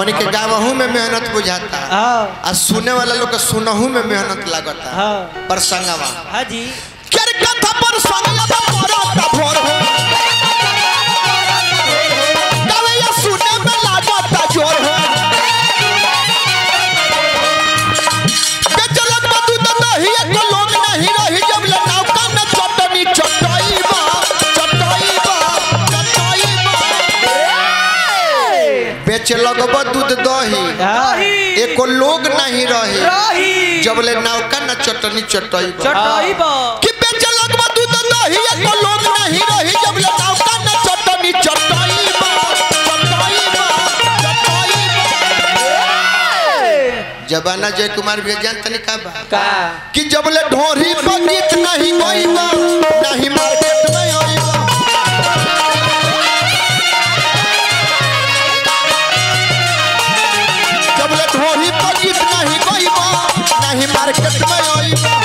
हमने के गावहू में मेहनत बुझाता और सुने वाला लोग के सुनहू में मेहनत लागता पर संगवा हां जी कर कथा पर संगवा परता भोर हो गावे या सुने में लागता जोर हो बेचलत बदू तो नहीं एक लोग नहीं रही जब ले नौका में चटनी चटाई बा बेच लगब दूध दही एको लोग नहीं रही जब ले नौका न चटनी चटाई कि बेच लगब दूध दही एको लोग नहीं रही जब ले नौका न चटनी चटाई जबाना जय कुमार भी जान तनी का बा कि जब ले ढोरी पर गीत नहीं गईबा नहीं मार्केट में आईबा ढोरी पर गीत नहीं गईबा नहीं मार्केट में आईबा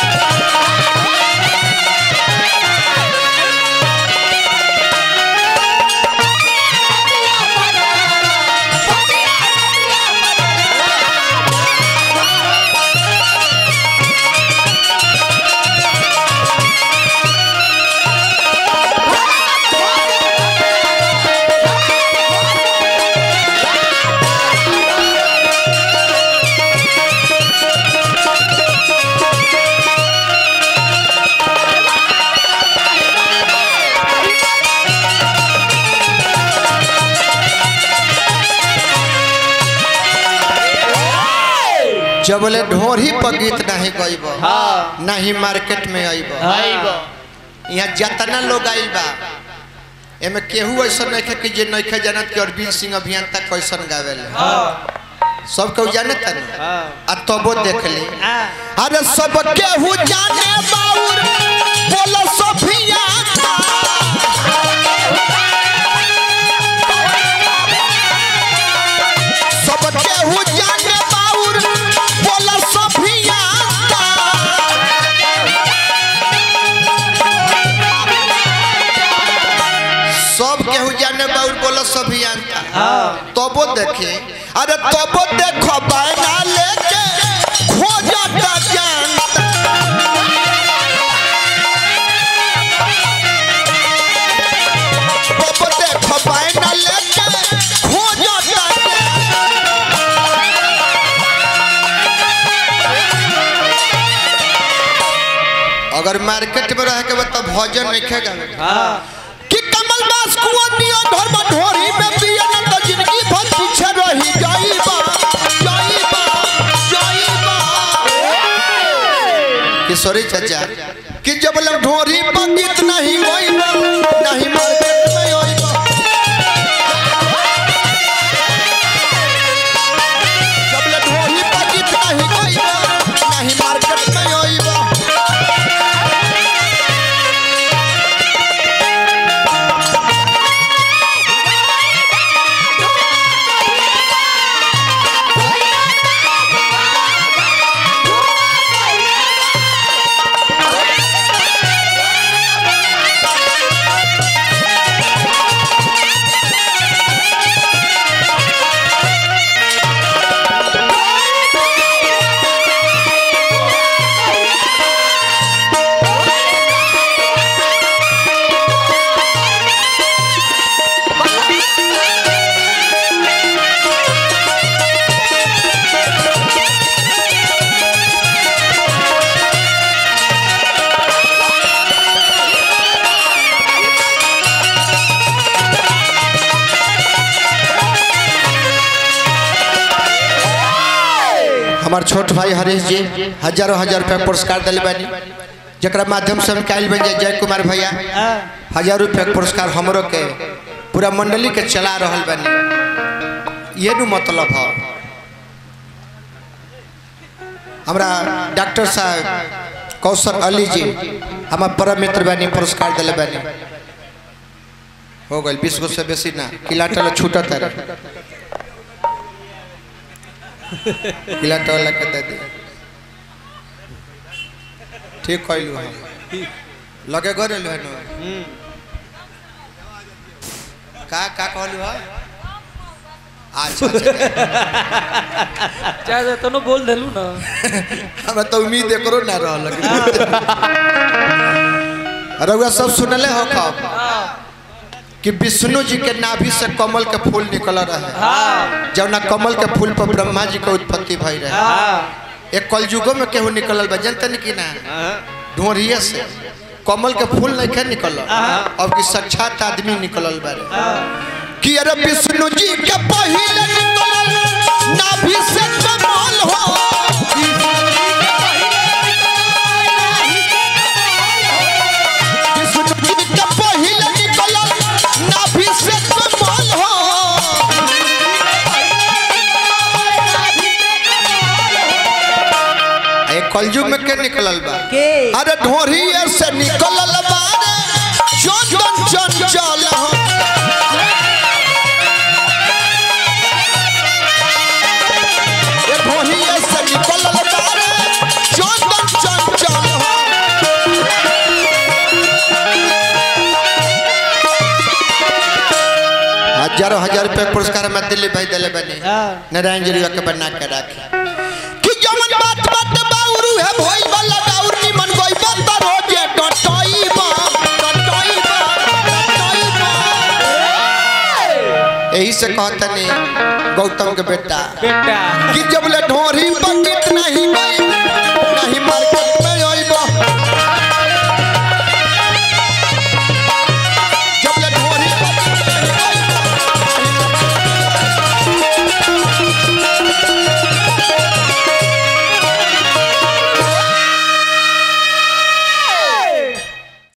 जब ले ढोरी पर गीत नहीं गईब नहीं मार्केट में आईब यहाँ जितना लोग आइल बा एमे केहू ऐसा नहीं कि जे नहीं जानत कि अरविंद सिंह अभियंता कैसन गावेले सब केहू जानत ना आ तबो देख ले अरे सब केहू जाने बाउर बोलो सफियंता सब केहू जाने सब केहू जाने बाउर बोलो सभी जानता तबो देखे अरे तबो देखो बैना लेके खोजता जानता तबो देखो बैना लेके खोजता अगर मार्केट में रह के बता भजन नहीं खेगा कमलदास कुआनिया धर्म ढोरी में पिया न तो जिंदगी भर पीछे रही जाईबा किशोरी चाचा कि जब लग ढोरी पर गीत नहीं होईबा नहीं मार्केट में होईबा जब लग ढोरी पर गीत नहीं होईबा नहीं मार्केट में होईबा हमार छोट भाई हरीश जी हजारों हजार रुपया पुरस्कार दिले बानी जकरा माध्यम से हम कायल बन जाए जय कुमार भैया 1000 रुपया पुरस्कार हमरो के पूरा मंडली के चला रहल बानी ये नु मतलब है हमरा डॉक्टर साहब कौशल अली जी हमार परम मित्र बानी पुरस्कार दिले बानी हो गइल 20 गो से बेसी ना किलाटल छूटत है किलाटल के दे दी ठीक कहलू हम लगे गरेलु है न का कहलू है अच्छा चाहे तो बोल देलू ना हमरा तो उम्मीद करो ना रहल रउआ सब सुनले हो कब कि विष्णु जी के नाभि से कमल के फूल निकल रहे जब ना कमल के फूल पर ब्रह्मा जी के उत्पत्ति भई रहे एक कलयुगो में केहू निकलल बा जनतन की ना ढोरिया से कमल के फूल नहीं खे निकल अब कि साक्षात आदमी निकलल बारे कि अरे विष्णु जी के पहले निकलल नाभि से कमल हो विष्णु जी के पहले निकलल नाभि से कमल हो एक कलयुग में के निकलल बा अरे ढोरिया से निकलल बारे चंदन चंचल हो हजारों हजार रुपए पुरस्कार में दिल्ली भाई दिले बने नारायण जी के बना के रखे कि जमन बात बात बाउरू है भोई वाला दाउर नी मन कोई बात रोजे टटोई बा यही से कहता नहीं गौतम के बेटा कि जब ले ढोरी बकित नहीं गई नहीं मार्केट में